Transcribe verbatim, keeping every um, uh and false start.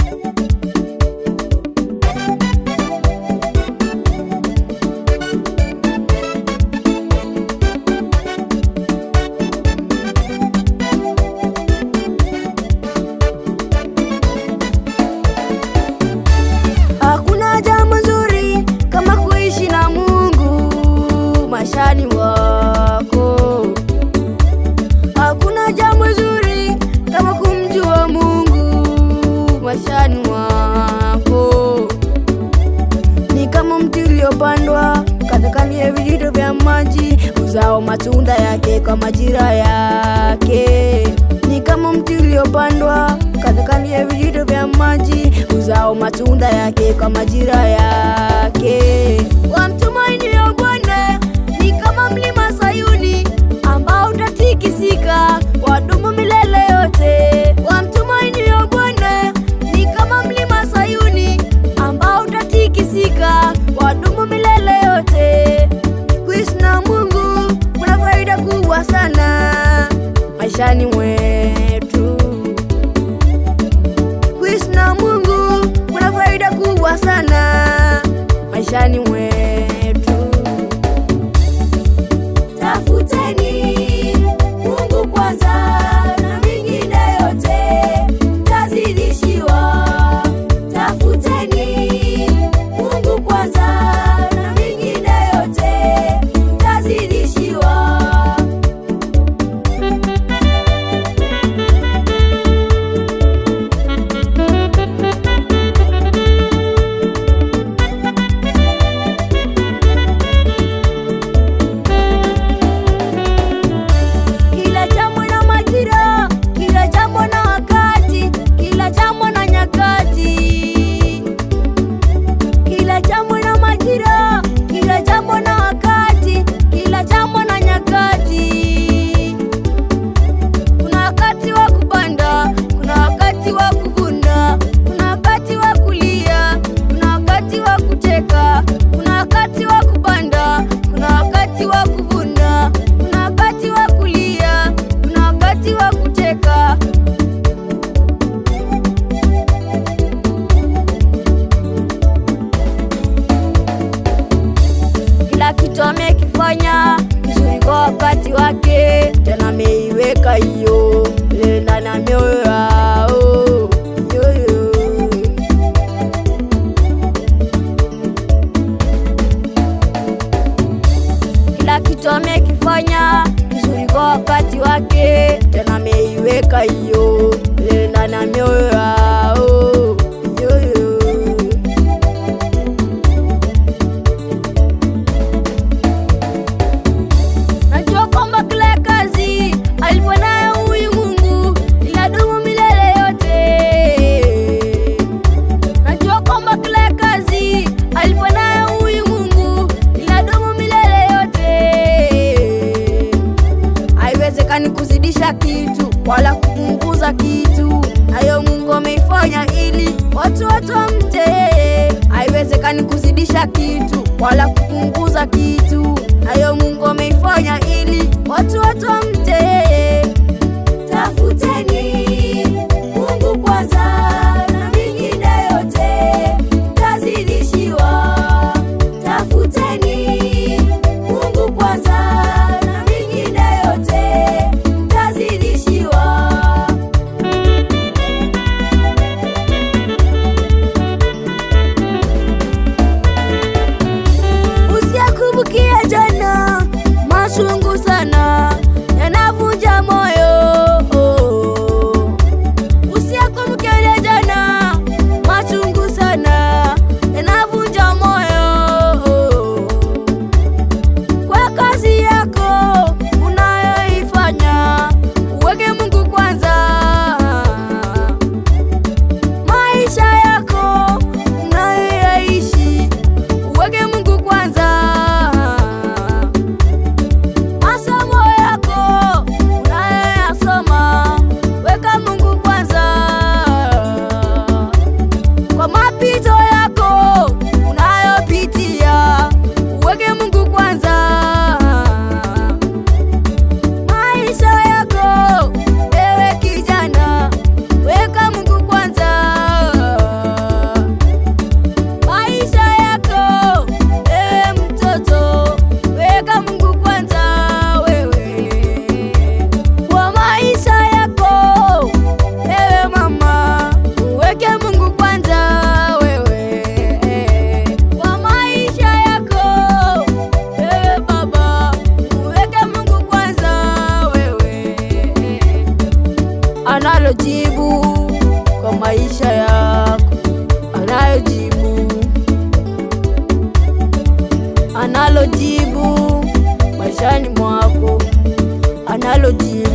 Hakuna jambo nzuri kama kuishi na Mungu maishani mwako. Hakuna jambo nzuri kama kumjua Mungu maishani mwako. Ni kama mti uliopandwa katikati ya vijito vya maji, uzao matunda yake kwa majira yake. Ni kama mti uliopandwa katikati ya vijito vya maji, uzao matunda yake kwa majira yake. Wamtumainio Bwana ni kama mlima Sayuni ambao utatikisika, wadumu milele yote. Wamtumainio Bwana ni kama mlima Sayuni ambao utatikisika, wadumu milele yote. Kuishi na Mungu kuna faida kubwa sana maishani mwetu. Kuishi na Mungu kuna faida kubwa sana maishani mwetu. Tafuteni Mungu kwanza na mingine yote tazidishiwa. Tafuteni Mungu kwanza na mingine yote tazidishiwa. Kila jambo na majira, kila jambo na wakati, kila jambo na nyakati. Kila jambo na majira, kila jambo na wakati, kila jambo na nyakati. Kuna wakati wa kupanda, kuna wakati wa kuvuna, kuna wakati wa kulia, kuna wakati wa kucheka. Kuna wakati wa kupanda, kuna wakati wa kuvuna, kuna wakati wa kulia, kuna wakati wa kucheka. Kila kitu amekifanya kizuri kwa wakati wake, tena ameiweka hiyo ndani ya mioyo yao. Yo, yo. Kila kitu amekifanya kizuri kwa wakati wake, tena ameiweka hiyo ndani ya mioyo yao. Yo, yo. Najua kwamba kila kazi aliponayo huyu Mungu inadumu milele yote. Najua kwamba kila kazi aliponayo huyu Mungu inadumu milele yote. Haiwezekani kuzidisha kitu wala kupunguza kitu, hayo Mungu ameifanya ili watu watu wamche. Haiwezekani kuzidisha kitu wala kupunguza kitu, hayo Mungu ameifanya ili watu watu wamche. Tafuteni Mungu kwanza na mingine yote tazidishiwa. Tafuteni Mungu kwanza na mingine yote tazidishiwa. Usiyakumbukie jana machungu sana yana yako, anayojibu, analojibu maishani mwako, analojibu